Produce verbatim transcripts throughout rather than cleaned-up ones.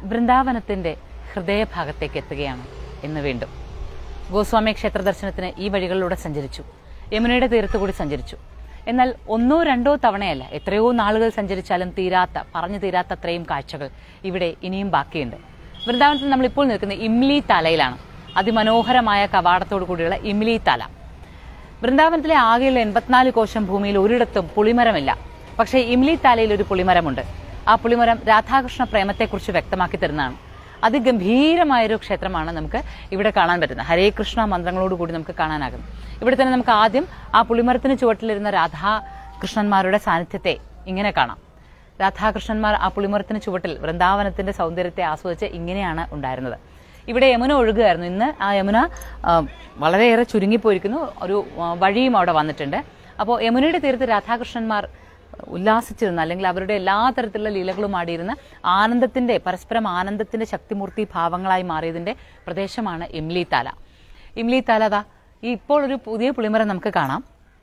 വൃന്ദാവനത്തിന്റെ ഹൃദയഭാഗത്തേക്ക് എത്തുകയാണ് ഇന്ന് വീണ്ടും. ഗോസ്വാമി ക്ഷേത്ര ദർശനത്തിന് ഈ വഴികളിലൂടെ സഞ്ചരിച്ചു, യമുനയുടെ തീരത്തുകൂടി സഞ്ചരിച്ചു. എന്നാൽ ഒന്നോ രണ്ടോ തവണയല്ല, എത്രയോ നാളുകൾ സഞ്ചരിച്ചാലും തീരാത്ത പറഞ്ഞു തീരാത്ത അത്രയും കാഴ്ചകൾ ഇവിടെ ഇനിയും ബാക്കിയുണ്ട്. വൃന്ദാവനത്തിൽ നമ്മൾ ഇപ്പോൾ നിൽക്കുന്ന ഇംലി താലയിലാണ്. അതിമനോഹരമായ കവാടത്തോടു കൂടിയുള്ള ഇംലി താല. വൃന്ദാവനത്തിലെ ആകെയുള്ള എൺപത്തിനാല് കോശം ഭൂമിയിൽ ഒരിടത്തും പുളിമരമില്ല. പക്ഷേ ഇംലി താലയിൽ ഒരു പുളിമരമുണ്ട്. ആ പുളിമരം രാധാകൃഷ്ണ പ്രേമത്തെക്കുറിച്ച് വ്യക്തമാക്കി തരുന്നതാണ്. അതിഗംഭീരമായൊരു ക്ഷേത്രമാണ് നമുക്ക് ഇവിടെ കാണാൻ പറ്റുന്നത്. ഹരേ കൃഷ്ണ മന്ത്രങ്ങളോടുകൂടി നമുക്ക് കാണാനാകും. ഇവിടെ തന്നെ നമുക്ക് ആദ്യം ആ പുളിമരത്തിന് ചുവട്ടിലിരുന്ന രാധാകൃഷ്ണന്മാരുടെ സാന്നിധ്യത്തെ ഇങ്ങനെ കാണാം. രാധാകൃഷ്ണന്മാർ ആ പുളിമരത്തിന് ചുവട്ടിൽ വൃന്ദാവനത്തിന്റെ സൗന്ദര്യത്തെ ആസ്വദിച്ച് ഇങ്ങനെയാണ് ഉണ്ടായിരുന്നത്. ഇവിടെ യമുന ഒഴുകുകയായിരുന്നു. ഇന്ന് ആ യമുന വളരെയേറെ ചുരുങ്ങിപ്പോയിരിക്കുന്നു. ഒരു വഴിയും അവിടെ വന്നിട്ടുണ്ട്. അപ്പോൾ യമുനയുടെ തീരത്ത് രാധാകൃഷ്ണന്മാർ ഉല്ലാസിച്ചിരുന്ന, അല്ലെങ്കിൽ അവരുടെ എല്ലാ തരത്തിലുള്ള ലീലകളും ആടിയിരുന്ന ആനന്ദത്തിന്റെ പരസ്പരം ആനന്ദത്തിന്റെ ശക്തിമൂർത്തി ഭാവങ്ങളായി മാറിയതിന്റെ പ്രദേശമാണ് ഇംലി താല. ഇംലി താല ദാ ഈ ഇപ്പോൾ ഒരു പുതിയ പുളിമരം നമുക്ക് കാണാം.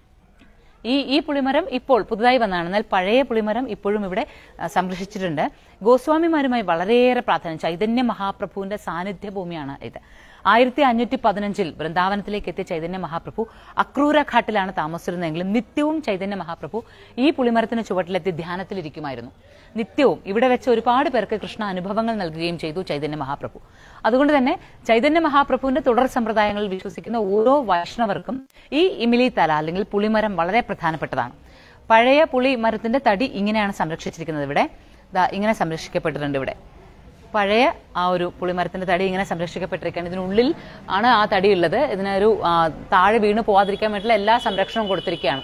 ഈ ഈ പുളിമരം ഇപ്പോൾ പുതുതായി വന്നതാണ്. എന്നാൽ പഴയ പുളിമരം ഇപ്പോഴും ഇവിടെ സംരക്ഷിച്ചിട്ടുണ്ട്. ഗോസ്വാമിമാരുമായി വളരെയേറെ പ്രാധാന്യം, ചൈതന്യ മഹാപ്രഭുവിന്റെ സാന്നിധ്യ ഭൂമിയാണ് ഇത്. ആയിരത്തി അഞ്ഞൂറ്റി പതിനഞ്ചിൽ വൃന്ദാവനത്തിലേക്ക് എത്തിയ ചൈതന്യ മഹാപ്രഭു അക്രൂര ഘാട്ടിലാണ് താമസിച്ചിരുന്നതെങ്കിലും നിത്യവും ചൈതന്യ മഹാപ്രഭു ഈ പുളിമരത്തിന് ചുവട്ടിലെത്തി ധ്യാനത്തിലിരിക്കുമായിരുന്നു. നിത്യവും ഇവിടെ വെച്ച് ഒരുപാട് പേർക്ക് കൃഷ്ണ അനുഭവങ്ങൾ നൽകുകയും ചെയ്തു ചൈതന്യ മഹാപ്രഭു. അതുകൊണ്ട് തന്നെ ചൈതന്യ മഹാപ്രഭുവിന്റെ തുടർ സമ്പ്രദായങ്ങളിൽ വിശ്വസിക്കുന്ന ഓരോ വൈഷ്ണവർക്കും ഈ ഇംലി തല അല്ലെങ്കിൽ പുളിമരം വളരെ പ്രധാനപ്പെട്ടതാണ്. പഴയ പുളിമരത്തിന്റെ തടി ഇങ്ങനെയാണ് സംരക്ഷിച്ചിരിക്കുന്നത്. ഇവിടെ ഇങ്ങനെ സംരക്ഷിക്കപ്പെട്ടിട്ടുണ്ട്. ഇവിടെ പഴയ ആ ഒരു പുളിമരത്തിന്റെ തടി ഇങ്ങനെ സംരക്ഷിക്കപ്പെട്ടിരിക്കുകയാണ്. ഇതിനുള്ളിൽ ആണ് ആ തടി ഉള്ളത്. ഇതിനൊരു താഴെ വീണ് പോവാതിരിക്കാൻ വേണ്ടിയുള്ള എല്ലാ സംരക്ഷണവും കൊടുത്തിരിക്കുകയാണ്.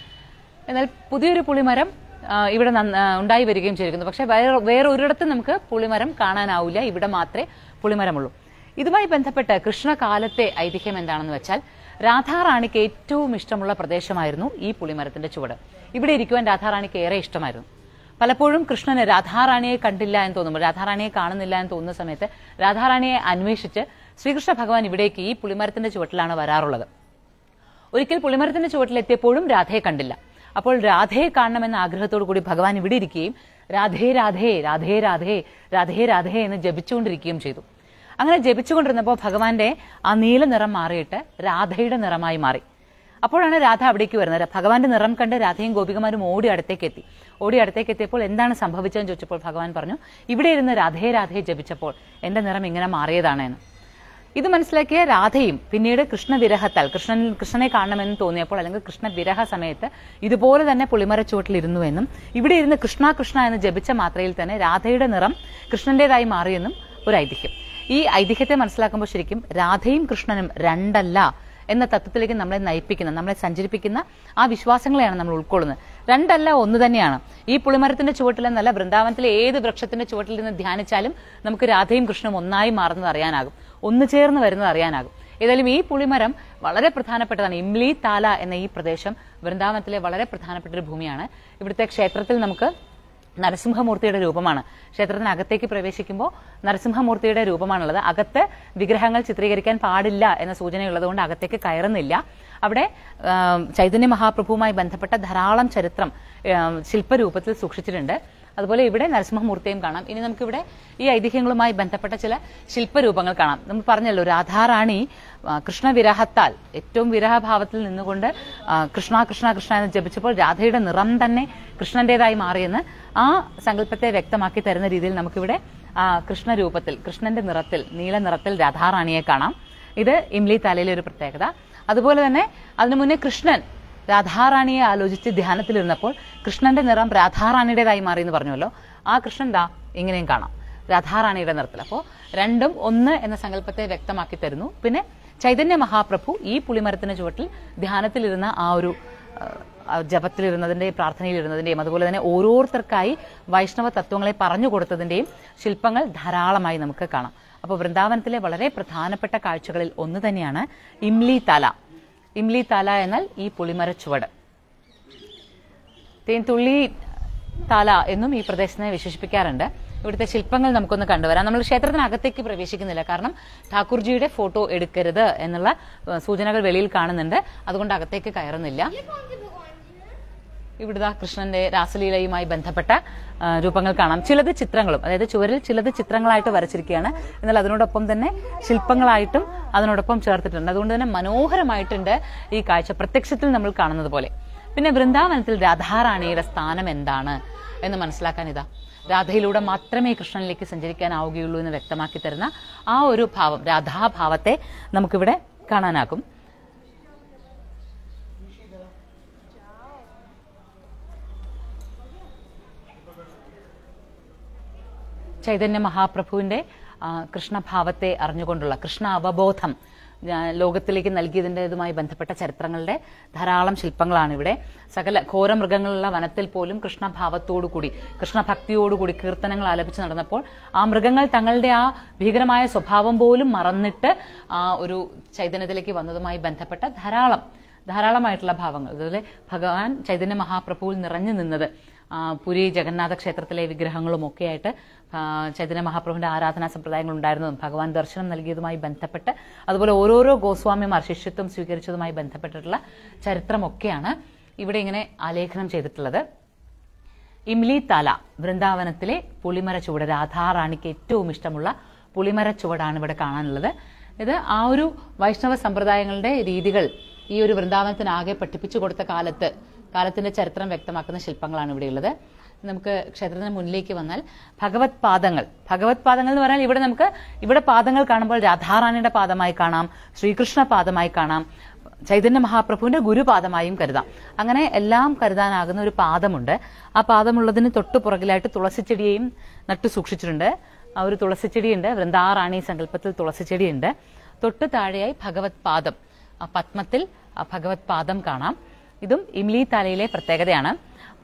എന്നാൽ പുതിയൊരു പുളിമരം ഇവിടെ ഉണ്ടായി വരികയും ചെയ്തിരിക്കുന്നു. പക്ഷെ വേറെ വേറെ ഒരിടത്തും നമുക്ക് പുളിമരം കാണാനാവില്ല. ഇവിടെ മാത്രമേ പുളിമരമുള്ളൂ. ഇതുമായി ബന്ധപ്പെട്ട് കൃഷ്ണകാലത്തെ ഐതിഹ്യം എന്താണെന്ന് വെച്ചാൽ, രാധാറാണിക്ക് ഏറ്റവും ഇഷ്ടമുള്ള പ്രദേശമായിരുന്നു ഈ പുളിമരത്തിന്റെ ചുവട്. ഇവിടെ ഇരിക്കുവാൻ രാധാറാണിക്ക് ഏറെ ഇഷ്ടമായിരുന്നു. പലപ്പോഴും കൃഷ്ണന് രാധാറാണിയെ കണ്ടില്ല എന്ന് തോന്നുമ്പോൾ, രാധാറാണിയെ കാണുന്നില്ല എന്ന് തോന്നുന്ന സമയത്ത് രാധാറാണിയെ അന്വേഷിച്ച് ശ്രീകൃഷ്ണ ഭഗവാൻ ഇവിടേക്ക് ഈ പുളിമരത്തിന്റെ ചുവട്ടിലാണ് വരാറുള്ളത്. ഒരിക്കൽ പുളിമരത്തിന്റെ ചുവട്ടിലെത്തിയപ്പോഴും രാധയെ കണ്ടില്ല. അപ്പോൾ രാധയെ കാണണമെന്ന ആഗ്രഹത്തോടു കൂടി ഭഗവാൻ ഇവിടെ ഇരിക്കുകയും രാധേ രാധേ രാധേ രാധേ രാധേ രാധേ എന്ന് ജപിച്ചുകൊണ്ടിരിക്കുകയും ചെയ്തു. അങ്ങനെ ജപിച്ചുകൊണ്ടിരുന്നപ്പോൾ ഭഗവാന്റെ ആ നീല നിറം മാറിയിട്ട് രാധയുടെ നിറമായി മാറി. അപ്പോഴാണ് രാധ അവിടേക്ക് വരുന്നത്. ഭഗവാന്റെ നിറം കണ്ട് രാധയും ഗോപികമാരും ഓടി അടുത്തേക്ക് എത്തി. ഓടി അടുത്തേക്ക് എത്തിയപ്പോൾ എന്താണ് സംഭവിച്ചതെന്ന് ചോദിച്ചപ്പോൾ ഭഗവാൻ പറഞ്ഞു, ഇവിടെ ഇരുന്ന് രാധയെ രാധയെ ജപിച്ചപ്പോൾ എന്റെ നിറം ഇങ്ങനെ മാറിയതാണ് എന്ന്. ഇത് മനസ്സിലാക്കിയ രാധയും പിന്നീട് കൃഷ്ണവിരഹത്താൽ കൃഷ്ണൻ കൃഷ്ണനെ കാണണമെന്ന് തോന്നിയപ്പോൾ, അല്ലെങ്കിൽ കൃഷ്ണവിരഹ സമയത്ത് ഇതുപോലെ തന്നെ പുളിമരച്ചുവട്ടിലിരുന്നു എന്നും ഇവിടെ ഇരുന്ന് കൃഷ്ണ കൃഷ്ണ എന്ന് ജപിച്ച മാത്രയിൽ തന്നെ രാധയുടെ നിറം കൃഷ്ണന്റേതായി മാറിയെന്നും ഒരു ഐതിഹ്യം. ഈ ഐതിഹ്യത്തെ മനസ്സിലാക്കുമ്പോൾ ശരിക്കും രാധയും കൃഷ്ണനും രണ്ടല്ല എന്ന തത്വത്തിലേക്ക് നമ്മളെ നയിപ്പിക്കുന്ന, നമ്മളെ സഞ്ചരിപ്പിക്കുന്ന ആ വിശ്വാസങ്ങളെയാണ് നമ്മൾ ഉൾക്കൊള്ളുന്നത്. രണ്ടല്ല, ഒന്ന് തന്നെയാണ്. ഈ പുളിമരത്തിന്റെ ചുവട്ടിലെന്നല്ല, വൃന്ദാവനത്തിലെ ഏത് വൃക്ഷത്തിന്റെ ചുവട്ടിൽ നിന്ന് ധ്യാനിച്ചാലും നമുക്ക് രാധയും കൃഷ്ണനും ഒന്നായി മാറുന്നത് അറിയാനാകും, ഒന്നു ചേർന്ന് വരുന്നത് അറിയാനാകും. ഏതായാലും ഈ പുളിമരം വളരെ പ്രധാനപ്പെട്ടതാണ്. ഇംലി താല എന്ന ഈ പ്രദേശം വൃന്ദാവനത്തിലെ വളരെ പ്രധാനപ്പെട്ട ഒരു ഭൂമിയാണ്. ഇവിടുത്തെ ക്ഷേത്രത്തിൽ നമുക്ക് നരസിംഹമൂർത്തിയുടെ രൂപമാണ്. ക്ഷേത്രത്തിനകത്തേക്ക് പ്രവേശിക്കുമ്പോൾ നരസിംഹമൂർത്തിയുടെ രൂപമാണുള്ളത്. അകത്ത് വിഗ്രഹങ്ങൾ ചിത്രീകരിക്കാൻ പാടില്ല എന്ന സൂചനയുള്ളത് കൊണ്ട് അകത്തേക്ക് കയറുന്നില്ല. അവിടെ ചൈതന്യ മഹാപ്രഭുവുമായി ബന്ധപ്പെട്ട ധാരാളം ചരിത്രം ശില്പരൂപത്തിൽ സൂക്ഷിച്ചിട്ടുണ്ട്. അതുപോലെ ഇവിടെ നരസിംഹമൂർത്തിയും കാണാം. ഇനി നമുക്കിവിടെ ഈ ഐതിഹ്യങ്ങളുമായി ബന്ധപ്പെട്ട ചില ശില്പരൂപങ്ങൾ കാണാം. നമ്മൾ പറഞ്ഞല്ലോ, രാധാറാണി കൃഷ്ണവിരഹത്താൽ ഏറ്റവും വിരഹഭാവത്തിൽ നിന്നുകൊണ്ട് കൃഷ്ണ കൃഷ്ണ കൃഷ്ണ എന്ന് ജപിച്ചപ്പോൾ രാധയുടെ നിറം തന്നെ കൃഷ്ണന്റേതായി മാറിയെന്ന് ആ സങ്കല്പത്തെ വ്യക്തമാക്കി തരുന്ന രീതിയിൽ നമുക്കിവിടെ ആ കൃഷ്ണരൂപത്തിൽ, കൃഷ്ണന്റെ നിറത്തിൽ, നീല നിറത്തിൽ രാധാറാണിയെ കാണാം. ഇത് ഇംലി താലയിലെ ഒരു പ്രത്യേകത. അതുപോലെ തന്നെ അതിനു മുന്നേ കൃഷ്ണൻ രാധാറാണിയെ ആലോചിച്ച് ധ്യാനത്തിലിരുന്നപ്പോൾ കൃഷ്ണന്റെ നിറം രാധാറാണിയുടേതായി മാറി എന്ന് പറഞ്ഞല്ലോ. ആ കൃഷ്ണൻ ദാ ഇങ്ങനെയും കാണാം, രാധാറാണിയുടെ നിറത്തിൽ. അപ്പോൾ രണ്ടും ഒന്ന് എന്ന സങ്കല്പത്തെ വ്യക്തമാക്കി തരുന്നു. പിന്നെ ചൈതന്യ മഹാപ്രഭു ഈ പുളിമരത്തിന് ചുവട്ടിൽ ധ്യാനത്തിലിരുന്ന ആ ഒരു ജപത്തിലിരുന്നതിന്റെയും പ്രാർത്ഥനയിലിരുന്നതിന്റെയും അതുപോലെ തന്നെ ഓരോരുത്തർക്കായി വൈഷ്ണവ തത്വങ്ങളെ പറഞ്ഞു കൊടുത്തതിന്റെയും ശില്പങ്ങൾ ധാരാളമായി നമുക്ക് കാണാം. അപ്പോൾ വൃന്ദാവനത്തിലെ വളരെ പ്രധാനപ്പെട്ട കാഴ്ചകളിൽ ഒന്ന് തന്നെയാണ് ഇംലി താല. ഇംലി താല എന്നാൽ ഈ പുളിമര ചുവട്. തേൻതുള്ളി താല എന്നും ഈ പ്രദേശത്തിനെ വിശേഷിപ്പിക്കാറുണ്ട്. ഇവിടുത്തെ ശില്പങ്ങൾ നമുക്കൊന്ന് കണ്ടുവരാം. നമ്മൾ ക്ഷേത്രത്തിനകത്തേക്ക് പ്രവേശിക്കുന്നില്ല, കാരണം ഠാക്കൂർജിയുടെ ഫോട്ടോ എടുക്കരുത് എന്നുള്ള സൂചനകൾ വെളിയിൽ കാണുന്നുണ്ട്. അതുകൊണ്ട് അകത്തേക്ക് കയറുന്നില്ല. ഇവിടുത്തെ കൃഷ്ണന്റെ രാസലീലയുമായി ബന്ധപ്പെട്ട രൂപങ്ങൾ കാണാം. ചിലത് ചിത്രങ്ങളും, അതായത് ചുവരിൽ ചിലത് ചിത്രങ്ങളായിട്ട് വരച്ചിരിക്കുകയാണ്, എന്നാൽ അതിനോടൊപ്പം തന്നെ ശില്പങ്ങളായിട്ടും അതിനോടൊപ്പം ചേർത്തിട്ടുണ്ട്. അതുകൊണ്ട് തന്നെ മനോഹരമായിട്ടുണ്ട് ഈ കാഴ്ച, പ്രത്യക്ഷത്തിൽ നമ്മൾ കാണുന്നത് പോലെ. പിന്നെ വൃന്ദാവനത്തിൽ രാധാറാണിയുടെ സ്ഥാനം എന്താണ് എന്ന് മനസ്സിലാക്കാൻ ഇതാ, രാധയിലൂടെ മാത്രമേ കൃഷ്ണനിലേക്ക് സഞ്ചരിക്കാനാവുകയുള്ളൂ എന്ന് വ്യക്തമാക്കി തരുന്ന ആ ഒരു ഭാവം, രാധാഭാവത്തെ നമുക്കിവിടെ കാണാനാകും. ചൈതന്യ മഹാപ്രഭുവിന്റെ കൃഷ്ണഭാവത്തെ അറിഞ്ഞുകൊണ്ടുള്ള കൃഷ്ണ അവബോധം ലോകത്തിലേക്ക് നൽകിയതിൻ്റെതുമായി ബന്ധപ്പെട്ട ചരിത്രങ്ങളുടെ ധാരാളം ശില്പങ്ങളാണ് ഇവിടെ. സകല ഘോരമൃഗങ്ങളുള്ള വനത്തിൽ പോലും കൃഷ്ണഭാവത്തോടുകൂടി കൃഷ്ണഭക്തിയോടുകൂടി കീർത്തനങ്ങൾ ആലപിച്ച് നടന്നപ്പോൾ ആ മൃഗങ്ങൾ തങ്ങളുടെ ആ ഭീകരമായ സ്വഭാവം പോലും മറന്നിട്ട് ആ ഒരു ചൈതന്യത്തിലേക്ക് വന്നതുമായി ബന്ധപ്പെട്ട ധാരാളം ധാരാളമായിട്ടുള്ള ഭാവങ്ങൾ. അതുപോലെ ഭഗവാൻ ചൈതന്യ മഹാപ്രഭുവിൽ നിറഞ്ഞു നിന്നത് പുരി ജഗന്നാഥ ക്ഷേത്രത്തിലെ വിഗ്രഹങ്ങളും ഒക്കെ ആയിട്ട് ചൈതന്യ മഹാപ്രഭുവിന്റെ ആരാധനാ സമ്പ്രദായങ്ങൾ ഉണ്ടായിരുന്നതും ഭഗവാൻ ദർശനം നൽകിയതുമായി ബന്ധപ്പെട്ട്, അതുപോലെ ഓരോരോ ഗോസ്വാമിമാർ ശിഷ്യത്വം സ്വീകരിച്ചതുമായി ബന്ധപ്പെട്ടിട്ടുള്ള ചരിത്രമൊക്കെയാണ് ഇവിടെ ഇങ്ങനെ ആലേഖനം ചെയ്തിട്ടുള്ളത്. ഇംലി താല, വൃന്ദാവനത്തിലെ പുളിമര ചുവട്, രാധാറാണിക്ക് ഏറ്റവും ഇഷ്ടമുള്ള പുളിമര ചുവടാണ് ഇവിടെ കാണാനുള്ളത്. ഇത് ആ ഒരു വൈഷ്ണവ സമ്പ്രദായങ്ങളുടെ രീതികൾ ഈ ഒരു വൃന്ദാവനത്തിനാകെ പഠിപ്പിച്ചു കൊടുത്ത കാലത്ത് കാലത്തിന്റെ ചരിത്രം വ്യക്തമാക്കുന്ന ശില്പങ്ങളാണ് ഇവിടെയുള്ളത്. നമുക്ക് ക്ഷേത്രത്തിന് മുന്നിലേക്ക് വന്നാൽ ഭഗവത് പാദങ്ങൾ ഭഗവത് പാദങ്ങൾ എന്ന് പറഞ്ഞാൽ ഇവിടെ നമുക്ക് ഇവിടെ പാദങ്ങൾ കാണുമ്പോൾ രാധാറാണിയുടെ പാദമായി കാണാം, ശ്രീകൃഷ്ണ പാദമായി കാണാം, ചൈതന്യ മഹാപ്രഭുവിന്റെ ഗുരുപാദമായും കരുതാം. അങ്ങനെ എല്ലാം കരുതാനാകുന്ന ഒരു പാദമുണ്ട്. ആ പാദമുള്ളതിന് തൊട്ടു പുറകിലായിട്ട് തുളസിച്ചെടിയെയും നട്ടു സൂക്ഷിച്ചിട്ടുണ്ട്. ആ ഒരു തുളസിച്ചെടിയുണ്ട്, വൃന്ദാറാണി സങ്കല്പത്തിൽ തുളസിച്ചെടിയുണ്ട്. തൊട്ടു താഴെയായി ഭഗവത് പാദം, ആ പത്മത്തിൽ ആ ഭഗവത് പാദം കാണാം. ഇതും ഇംലി താലയിലെ പ്രത്യേകതയാണ്.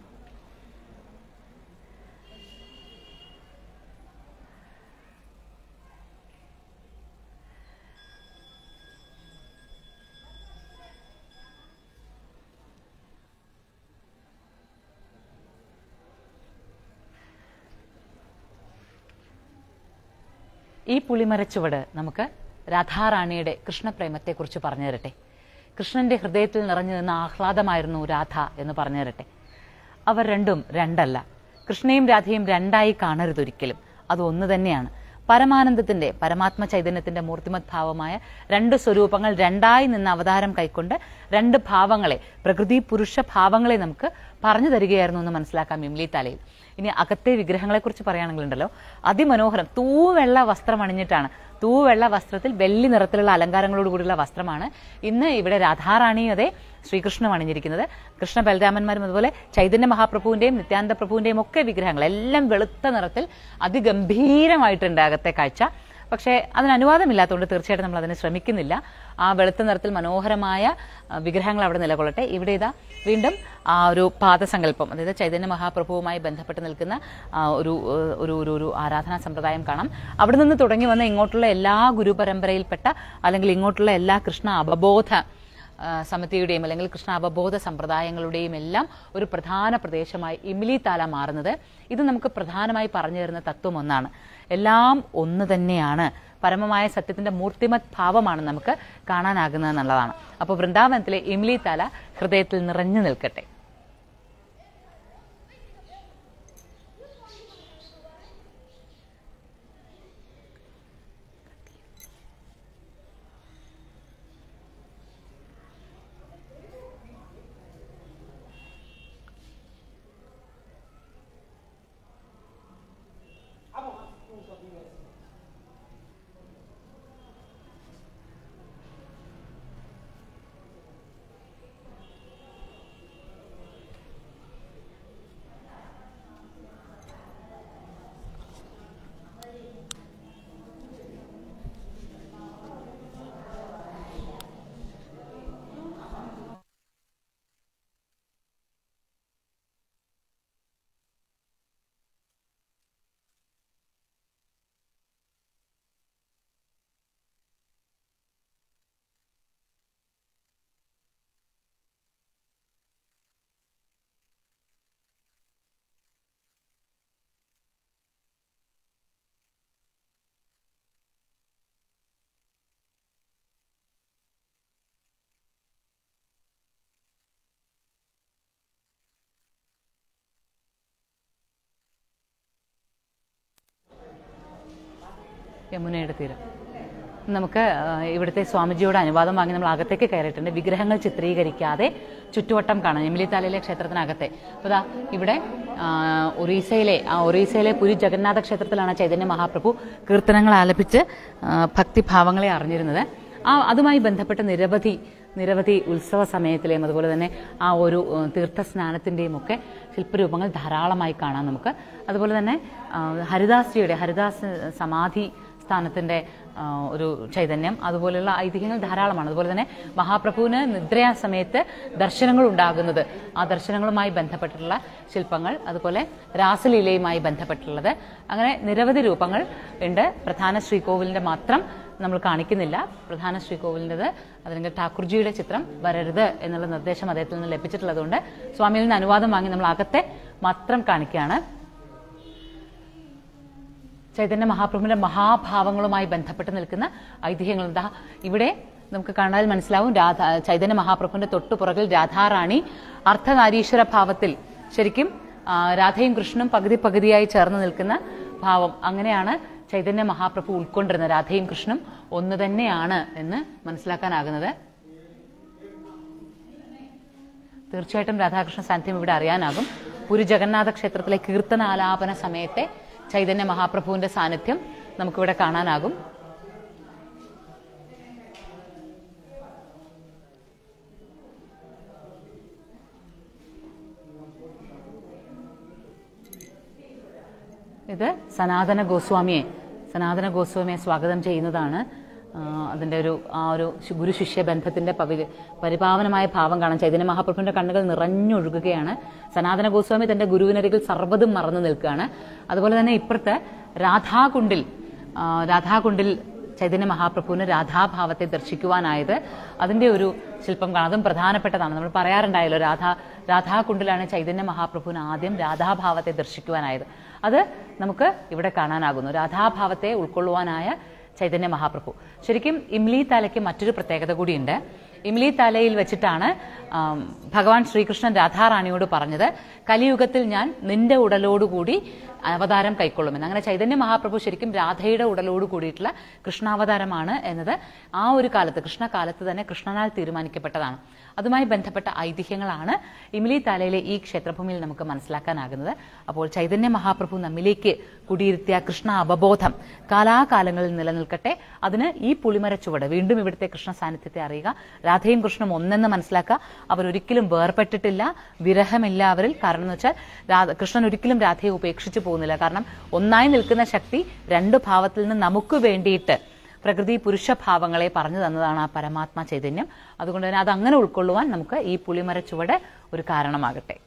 ഈ പുളിമരച്ചുവട് നമുക്ക് രാധാറാണിയുടെ കൃഷ്ണപ്രേമത്തെക്കുറിച്ച് പറഞ്ഞു തരട്ടെ. കൃഷ്ണന്റെ ഹൃദയത്തിൽ നിറഞ്ഞു നിന്ന ആഹ്ലാദമായിരുന്നു രാധ എന്ന് പറഞ്ഞു തരട്ടെ. അവർ രണ്ടും രണ്ടല്ല. കൃഷ്ണയും രാധയും രണ്ടായി കാണരുതൊരിക്കലും. അത് ഒന്ന് തന്നെയാണ്. പരമാനന്ദത്തിന്റെ പരമാത്മ ചൈതന്യത്തിന്റെ മൂർത്തിമത് ഭാവമായ രണ്ട് സ്വരൂപങ്ങൾ രണ്ടായി നിന്ന് അവതാരം കൈക്കൊണ്ട് രണ്ട് ഭാവങ്ങളെ, പ്രകൃതി പുരുഷ ഭാവങ്ങളെ നമുക്ക് പറഞ്ഞു തരികയായിരുന്നു എന്ന് മനസ്സിലാക്കാം ഇംലി താലയിൽ. ഇനി അകത്തെ വിഗ്രഹങ്ങളെ കുറിച്ച് പറയുകയാണെങ്കിലുണ്ടല്ലോ, അതിമനോഹരം തൂവെള്ള വസ്ത്രം അണിഞ്ഞിട്ടാണ്, തൂവെള്ള വസ്ത്രത്തിൽ വെള്ളി നിറത്തിലുള്ള അലങ്കാരങ്ങളോട് കൂടിയുള്ള വസ്ത്രമാണ് ഇന്ന് ഇവിടെ രാധാറാണിയും അതെ ശ്രീകൃഷ്ണനും അണിഞ്ഞിരിക്കുന്നത്. കൃഷ്ണ ബലരാമന്മാരും അതുപോലെ ചൈതന്യ മഹാപ്രഭുവിന്റെയും നിത്യാനന്ദ പ്രഭുവിന്റെയും ഒക്കെ വിഗ്രഹങ്ങൾ എല്ലാം വെളുത്ത നിറത്തിൽ അതിഗംഭീരമായിട്ടുണ്ട് അകത്തെ കാഴ്ച. പക്ഷേ അതിന് അനുവാദമില്ലാത്തതുകൊണ്ട് തീർച്ചയായിട്ടും നമ്മൾ അതിന് ശ്രമിക്കുന്നില്ല. ആ വെളുത്ത നിറത്തിൽ മനോഹരമായ വിഗ്രഹങ്ങൾ അവിടെ നിലകൊള്ളട്ടെ. ഇവിടെ ഇതാ വീണ്ടും ആ ഒരു പാദസങ്കല്പം, അതായത് ചൈതന്യ മഹാപ്രഭുവുമായി ബന്ധപ്പെട്ട് നിൽക്കുന്ന ഒരു ഒരു ഒരു ആരാധനാ സമ്പ്രദായം കാണാം. അവിടെ നിന്ന് തുടങ്ങി വന്ന ഇങ്ങോട്ടുള്ള എല്ലാ ഗുരുപരമ്പരയിൽപ്പെട്ട അല്ലെങ്കിൽ ഇങ്ങോട്ടുള്ള എല്ലാ കൃഷ്ണ അവബോധ സമിതിയുടെയും അല്ലെങ്കിൽ കൃഷ്ണ അവബോധ സമ്പ്രദായങ്ങളുടെയും എല്ലാം ഒരു പ്രധാന പ്രദേശമായി ഇംലി താല മാറുന്നത് ഇത് നമുക്ക് പ്രധാനമായി പറഞ്ഞു തരുന്ന തത്വം ഒന്നാണ്. എല്ലാം ഒന്ന് തന്നെയാണ്, പരമമായ സത്യത്തിന്റെ മൂർത്തിമത് ഭാവമാണ് നമുക്ക് കാണാനാകുന്നത് എന്നുള്ളതാണ്. അപ്പോൾ വൃന്ദാവനത്തിലെ ഇംലി താല ഹൃദയത്തിൽ നിറഞ്ഞു നിൽക്കട്ടെ. യമുനയുടെ തീരം. നമുക്ക് ഇവിടുത്തെ സ്വാമിജിയോട് അനുവാദം വാങ്ങി നമ്മൾ അകത്തേക്ക് കയറിയിട്ടുണ്ട്. വിഗ്രഹങ്ങൾ ചിത്രീകരിക്കാതെ ചുറ്റുവട്ടം കാണാം എമിലി താലയിലെ ക്ഷേത്രത്തിനകത്തെ. അപ്പോൾ ദാ ഇവിടെ ഒറീസയിലെ ആ ഒറീസയിലെ പുരി ജഗന്നാഥ ക്ഷേത്രത്തിലാണ് ചൈതന്യ മഹാപ്രഭു കീർത്തനങ്ങൾ ആലപിച്ച് ഭക്തിഭാവങ്ങളെ അറിഞ്ഞിരുന്നത്. ആ അതുമായി ബന്ധപ്പെട്ട നിരവധി നിരവധി ഉത്സവ സമയത്തിലെയും അതുപോലെ തന്നെ ആ ഒരു തീർത്ഥസ്നാനത്തിൻ്റെയും ഒക്കെ ശില്പരൂപങ്ങൾ ധാരാളമായി കാണാം നമുക്ക്. അതുപോലെ തന്നെ ഹരിദാസ്ജിയുടെ ഹരിദാസ് സമാധി സ്ഥാനത്തിൻ്റെ ഒരു ചൈതന്യം, അതുപോലെയുള്ള ഐതിഹ്യങ്ങൾ ധാരാളമാണ്. അതുപോലെ തന്നെ മഹാപ്രഭുവിന് നിദ്രയാ സമയത്ത് ദർശനങ്ങൾ ഉണ്ടാകുന്നത്, ആ ദർശനങ്ങളുമായി ബന്ധപ്പെട്ടിട്ടുള്ള ശില്പങ്ങൾ, അതുപോലെ രാസലീലയുമായി ബന്ധപ്പെട്ടുള്ളത്, അങ്ങനെ നിരവധി രൂപങ്ങൾ ഉണ്ട്. പ്രധാന ശ്രീകോവിലിൻ്റെ മാത്രം നമ്മൾ കാണിക്കുന്നില്ല. പ്രധാന ശ്രീകോവിലിൻ്റെത് അല്ലെങ്കിൽ ഠാക്കുർജിയുടെ ചിത്രം വരരുത് എന്നുള്ള നിർദ്ദേശം അദ്ദേഹത്തിൽ നിന്ന് ലഭിച്ചിട്ടുള്ളതുകൊണ്ട് സ്വാമിയിൽ നിന്ന് അനുവാദം വാങ്ങി നമ്മൾ അകത്തെ മാത്രം കാണിക്കുകയാണ്. ചൈതന്യ മഹാപ്രഭുവിന്റെ മഹാഭാവങ്ങളുമായി ബന്ധപ്പെട്ട് നിൽക്കുന്ന ഐതിഹ്യങ്ങൾ. എന്താ ഇവിടെ നമുക്ക് കാണാൻ മനസ്സിലാവും. രാധ ചൈതന്യ മഹാപ്രഭുവിന്റെ തൊട്ടുപുറകിൽ രാധാറാണി അർദ്ധനാരീശ്വര ഭാവത്തിൽ, ശരിക്കും രാധയും കൃഷ്ണനും പകുതി പകുതിയായി ചേർന്ന് നിൽക്കുന്ന ഭാവം. അങ്ങനെയാണ് ചൈതന്യ മഹാപ്രഭു ഉൾക്കൊണ്ടിരുന്നത്. രാധയും കൃഷ്ണനും ഒന്ന് തന്നെയാണ് എന്ന് മനസ്സിലാക്കാനാകുന്നത്. തീർച്ചയായിട്ടും രാധാകൃഷ്ണ സാന്നിധ്യം ഇവിടെ അറിയാനാകും. പുരി ജഗന്നാഥ ക്ഷേത്രത്തിലെ കീർത്തനാലാപന സമയത്തെ ചൈതന്യ മഹാപ്രഭുവിന്റെ സാന്നിധ്യം നമുക്കിവിടെ കാണാനാകും. ഇത് സനാതന ഗോസ്വാമിയെ സനാതന ഗോസ്വാമിയെ സ്വാഗതം ചെയ്യുന്നതാണ്. അതിൻ്റെ ഒരു ആ ഒരു ഗുരു ശിഷ്യ ബന്ധത്തിന്റെ പവി പരിപാവനമായ ഭാവം കാണാൻ ചൈതന്യ മഹാപ്രഭുവിന്റെ കണ്ണുകൾ നിറഞ്ഞൊഴുകുകയാണ്. സനാതന ഗോസ്വാമി തന്റെ ഗുരുവിനരികിൽ സർവ്വതും മറന്നു നിൽക്കുകയാണ്. അതുപോലെ തന്നെ ഇപ്പുറത്ത് രാധാകുണ്ടിൽ രാധാകുണ്ടിൽ ചൈതന്യ മഹാപ്രഭുവിന് രാധാഭാവത്തെ ദർശിക്കുവാനായത്, അതിന്റെ ഒരു ശില്പം കാണാം. അതും പ്രധാനപ്പെട്ടതാണ്. നമ്മൾ പറയാറുണ്ടായല്ലോ, രാധാ രാധാകുണ്ടിലാണ് ചൈതന്യ മഹാപ്രഭുവിന് ആദ്യം രാധാഭാവത്തെ ദർശിക്കുവാനായത്. അത് നമുക്ക് ഇവിടെ കാണാനാകുന്നു. രാധാഭാവത്തെ ഉൾക്കൊള്ളുവാനായ ചൈതന്യ മഹാപ്രഭു. ശരിക്കും ഇംലി താലയ്ക്ക് മറ്റൊരു പ്രത്യേകത കൂടിയുണ്ട്. ഇംലി താലയിൽ വെച്ചിട്ടാണ് ഭഗവാൻ ശ്രീകൃഷ്ണൻ രാധാറാണിയോട് പറഞ്ഞത്, കലിയുഗത്തിൽ ഞാൻ നിന്റെ ഉടലോടുകൂടി അവതാരം കൈക്കൊള്ളുമെന്ന്. അങ്ങനെ ചൈതന്യ മഹാപ്രഭു ശരിക്കും രാധയുടെ ഉടലോട് കൂടിയിട്ടുള്ള കൃഷ്ണാവതാരമാണ് എന്നത് ആ ഒരു കാലത്ത്, കൃഷ്ണകാലത്ത് തന്നെ കൃഷ്ണനാൽ തീരുമാനിക്കപ്പെട്ടതാണ്. അതുമായി ബന്ധപ്പെട്ട ഐതിഹ്യങ്ങളാണ് ഇംലി താലയിലെ ഈ ക്ഷേത്രഭൂമിയിൽ നമുക്ക് മനസ്സിലാക്കാനാകുന്നത്. അപ്പോൾ ചൈതന്യ മഹാപ്രഭു നമ്മിലേക്ക് കുടിയിരുത്തിയ കൃഷ്ണ അവബോധം കാലാകാലങ്ങളിൽ നിലനിൽക്കട്ടെ. അതിന് ഈ പുളിമര ചുവട് വീണ്ടും ഇവിടുത്തെ കൃഷ്ണ സാന്നിധ്യത്തെ അറിയുക. രാധയും കൃഷ്ണനും ഒന്നെന്ന് മനസ്സിലാക്കുക. അവരൊരിക്കലും വേർപെട്ടിട്ടില്ല, വിരഹമില്ല അവരിൽ. കാരണം എന്ന് വെച്ചാൽ കൃഷ്ണൻ ഒരിക്കലും രാധയെ ഉപേക്ഷിച്ചു പോകുന്നില്ല. കാരണം ഒന്നായി നിൽക്കുന്ന ശക്തി രണ്ടു ഭാവത്തിൽ നിന്ന് നമുക്ക് വേണ്ടിയിട്ട് പ്രകൃതി പുരുഷ ഭാവങ്ങളെ പറഞ്ഞു തന്നതാണ് ആ പരമാത്മാ ചൈതന്യം. അതുകൊണ്ട് തന്നെ അതങ്ങനെ ഉൾക്കൊള്ളുവാൻ നമുക്ക് ഈ പുളിമര ചുവട് ഒരു കാരണമാകട്ടെ.